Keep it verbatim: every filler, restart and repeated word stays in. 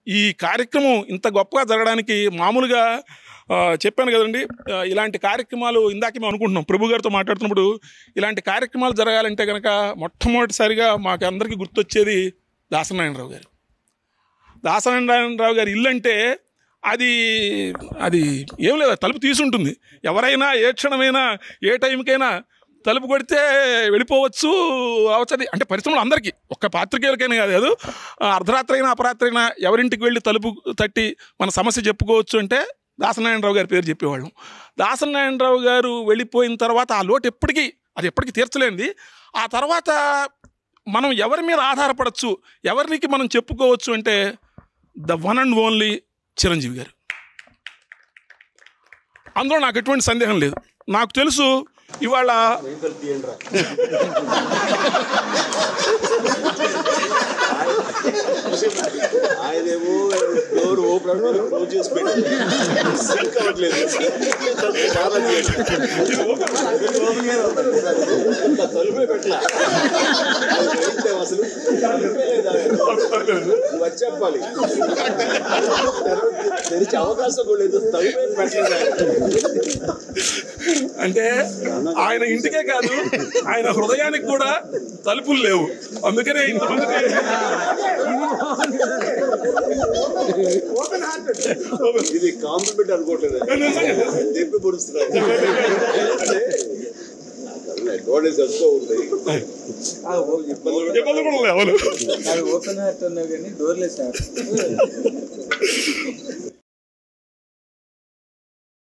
ఈ కార్యక్రమం ఇంత గొప్పగా జరగడానికి మామూలుగా చెప్పాను కదండి, ఇలాంటి కార్యక్రమాలు ఇందాక మేము అనుకుంటున్నాం ప్రభు గారితో మాట్లాడుతున్నప్పుడు, ఇలాంటి కార్యక్రమాలు జరగాలంటే కనుక మొట్టమొదటిసారిగా మాకు అందరికీ గుర్తొచ్చేది దాసనారాయణరావు గారు. దాసనారాయణరావు గారి ఇల్లు అంటే అది అది ఏం లేదు, తలుపు తీసుంటుంది. ఎవరైనా ఏ క్షణమైనా ఏ టైంకైనా తలుపు కొడితే వెళ్ళిపోవచ్చు అవచ్చది. అంటే పరిశ్రమలు అందరికీ, ఒక్క పాత్రికేయులకైనా కాదు, అది అర్ధరాత్రి అయినా అపరాత్రి అయినా ఎవరింటికి వెళ్ళి తలుపు తట్టి మన సమస్య చెప్పుకోవచ్చు అంటే దాసనారాయణరావు గారి పేరు చెప్పేవాళ్ళం. దాసనారాయణరావు గారు వెళ్ళిపోయిన తర్వాత ఆ లోటు ఎప్పటికీ అది ఎప్పటికీ తీర్చలేనిది. ఆ తర్వాత మనం ఎవరి మీద ఆధారపడచ్చు, ఎవరికి మనం చెప్పుకోవచ్చు అంటే the one and only Chiranjeevi గారు. అందులో నాకు ఎటువంటి సందేహం లేదు. నాకు తెలుసు ఇవాళ ఆయనేమో డోర్ ఓపెన్ క్లోజ్ చేసి పెట్టి సింక్ అవ్వట్లేదు. తలుపే పెట్టలా అసలు, వచ్చి చెప్పాలి తెరిచే అవకాశం కూడా లేదు, తలుపే పెట్టలేదు. అంటే ఆయన ఇంటికే కాదు, ఆయన హృదయానికి కూడా తలుపులు లేవు. అందుకనే ఇంతమంది ఇది కాంప్లిమెంట్ అనుకోవట్లేదు, చెప్పి పొడుస్తున్నారు. అడ్వాంటేజ్ ఎంతో ఉంటాయి, ఇబ్బందులు కూడా లేవు. ఓపెన్ హార్ట్ ఉన్నా కానీ డోర్లెస్ హార్ట్.